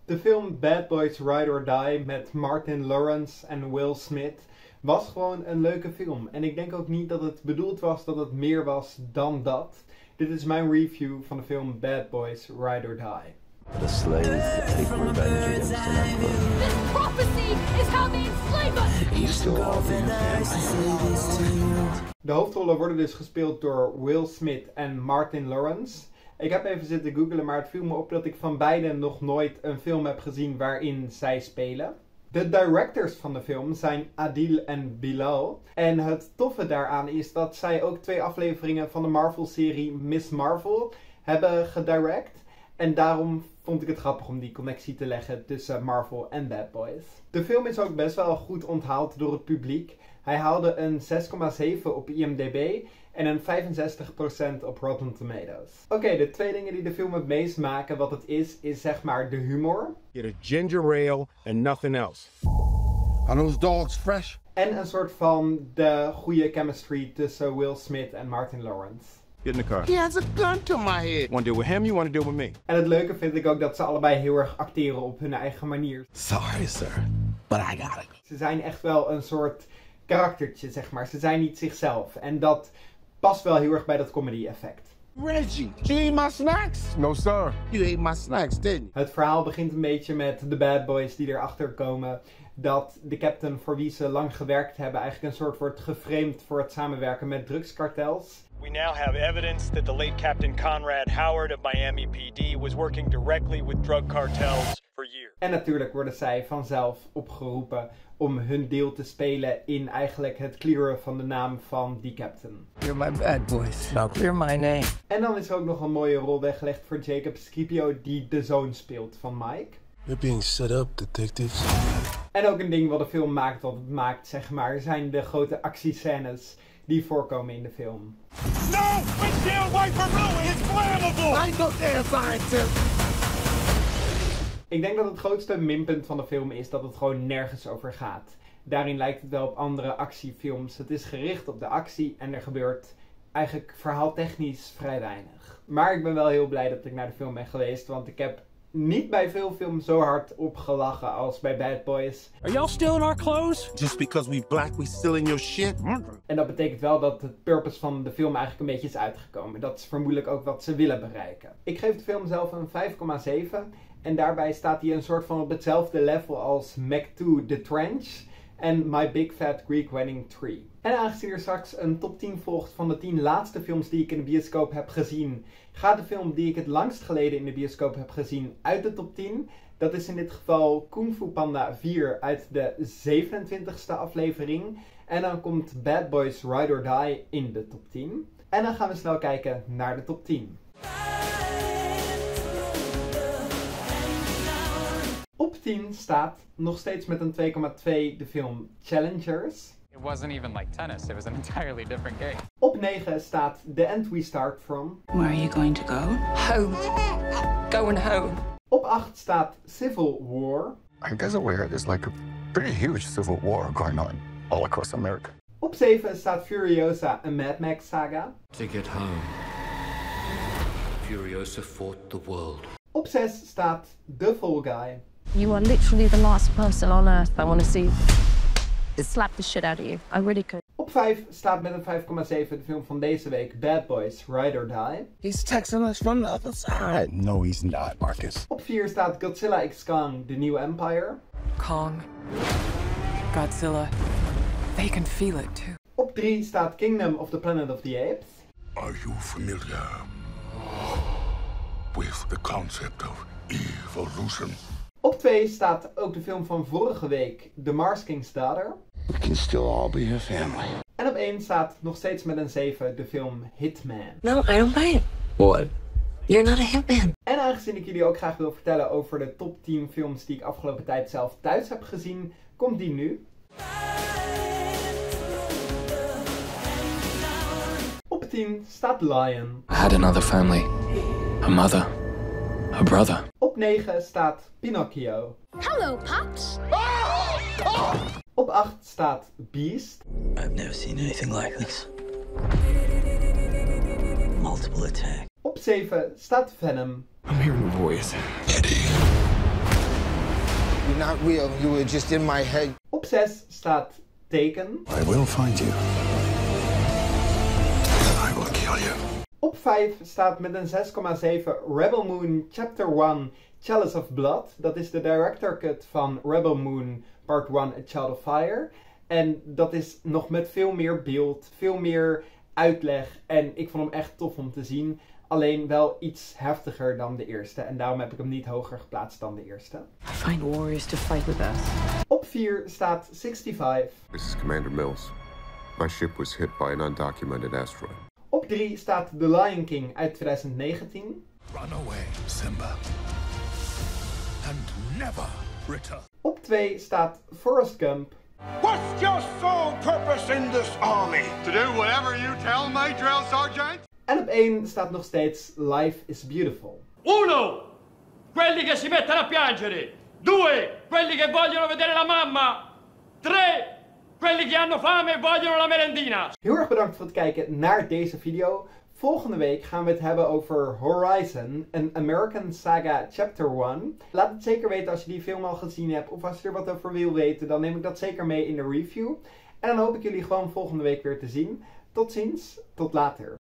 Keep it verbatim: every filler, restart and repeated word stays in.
De film Bad Boys Ride or Die met Martin Lawrence en Will Smith was gewoon een leuke film. En ik denk ook niet dat het bedoeld was dat het meer was dan dat. Dit is mijn review van de film Bad Boys Ride or Die. The slave to take revenge against an emperor. This prophecy is how they enslave us! You still all for your family. De hoofdrollen worden dus gespeeld door Will Smith en Martin Lawrence. Ik heb even zitten googlen, maar het viel me op dat ik van beiden nog nooit een film heb gezien waarin zij spelen. De directors van de film zijn Adil en Bilal. En het toffe daaraan is dat zij ook twee afleveringen van de Marvel-serie Miss Marvel hebben gedirect. En daarom vond ik het grappig om die connectie te leggen tussen Marvel en Bad Boys. De film is ook best wel goed onthaald door het publiek. Hij haalde een zes komma zeven op I M D B en een vijfenzestig procent op Rotten Tomatoes. Oké, okay, de twee dingen die de film het meest maken wat het is, is zeg maar de humor. Get a ginger ale and nothing else. Are those dogs fresh? En een soort van de goede chemistry tussen Will Smith en Martin Lawrence. Get in the car. He has a gun to my head. Want to deal with him, you want to deal with me? En het leuke vind ik ook dat ze allebei heel erg acteren op hun eigen manier. Sorry, sir, but I got it. Ze zijn echt wel een soort karaktertje, zeg maar. Ze zijn niet zichzelf. En dat past wel heel erg bij dat comedy effect. Reggie, you eat my snacks? No, sir. You ate my snacks, didn't you? Het verhaal begint een beetje met de bad boys die erachter komen dat de captain voor wie ze lang gewerkt hebben eigenlijk een soort wordt geframed voor het samenwerken met drugskartels. We now have evidence that the late Captain Conrad Howard of Miami P D was working directly with drug cartels for years. En natuurlijk worden zij vanzelf opgeroepen om hun deel te spelen in eigenlijk het clearen van de naam van die captain. You're my bad boys. Now clear my name. En dan is er ook nog een mooie rol weggelegd voor Jacob Scipio die de zoon speelt van Mike. You're being set up, detectives. En ook een ding wat de film maakt wat het maakt, zeg maar, zijn de grote actiescènes die voorkomen in de film. No! Windshield wiper blue is flammable! I ain't no damn scientist. Ik denk dat het grootste minpunt van de film is dat het gewoon nergens over gaat. Daarin lijkt het wel op andere actiefilms. Het is gericht op de actie en er gebeurt eigenlijk verhaaltechnisch vrij weinig. Maar ik ben wel heel blij dat ik naar de film ben geweest, want ik heb niet bij veel films zo hard opgelachen als bij Bad Boys. Are y'all still in our clothes? Just because we black, we still in your shit? En dat betekent wel dat het purpose van de film eigenlijk een beetje is uitgekomen. Dat is vermoedelijk ook wat ze willen bereiken. Ik geef de film zelf een vijf komma zeven. En daarbij staat hij een soort van op hetzelfde level als Mac two The Trench en My Big Fat Greek Wedding three. En aangezien er straks een top tien volgt van de tien laatste films die ik in de bioscoop heb gezien, gaat de film die ik het langst geleden in de bioscoop heb gezien uit de top tien. Dat is in dit geval Kung Fu Panda vier uit de zevenentwintigste aflevering. En dan komt Bad Boys Ride or Die in de top tien. En dan gaan we snel kijken naar de top tien. Op tien staat nog steeds met een twee komma twee de film Challengers. It wasn't even like tennis, it was an entirely different game. Op negen staat The End We Start From. Where are you going to go? Home. Going home. Op acht staat Civil War. Are you guys aware there's like a pretty huge civil war going on all across America? Op zeven staat Furiosa, a Mad Max saga. To get home, Furiosa fought the world. Op zes staat The Fall Guy. You are literally the last person on earth I want to see slap the shit out of you. I really could. Op vijf staat met een vijf komma zeven de film van deze week Bad Boys Ride or Die. He's texting us from the other side. No, he's not, Marcus. Op vier staat Godzilla X Kong, The New Empire. Kong. Godzilla. They can feel it too. Op drie staat Kingdom of the Planet of the Apes. Are you familiar with the concept of evolution? Op twee staat ook de film van vorige week, The Mars King's Daughter. We can still all be a family. En op één staat nog steeds met een zeven de film Hitman. No, I don't buy it. What? You're not a hitman. En aangezien ik jullie ook graag wil vertellen over de top tien films die ik afgelopen tijd zelf thuis heb gezien, komt die nu. Op tien staat Lion. I had another family. A mother. A brother. Op negen staat Pinocchio. Hello, Pops. Op acht staat Beast. I've never seen anything like this. Multiple attack. Op zeven staat Venom. I'm hearing a voice. Eddie. not real. You were just in my head. Op zes staat Taken. I will find you. I will kill you. Op vijf staat met een zes komma zeven Rebel Moon Chapter one Chalice of Blood. Dat is de director cut van Rebel Moon Part one A Child of Fire. En dat is nog met veel meer beeld, veel meer uitleg. En ik vond hem echt tof om te zien. Alleen wel iets heftiger dan de eerste. En daarom heb ik hem niet hoger geplaatst dan de eerste. I find warriors to fight with us. Op vier staat zesenzestig. This is Commander Mills. My ship was hit by an undocumented asteroid. Op drie staat The Lion King uit twintig negentien. Run away, Simba. And never return. Op twee staat Forrest Gump. What's your sole purpose in this army? To do whatever you tell me, drill sergeant. En op één staat nog steeds Life is Beautiful. Uno, quelli che si mettono a piangere. Due, quelli che vogliono vedere la mamma. Tre, quelli che hanno fame e vogliono la merendina. Heel erg bedankt voor het kijken naar deze video. Volgende week gaan we het hebben over Horizon, een American Saga Chapter one. Laat het zeker weten als je die film al gezien hebt of als je er wat over wil weten, dan neem ik dat zeker mee in de review. En dan hoop ik jullie gewoon volgende week weer te zien. Tot ziens, tot later.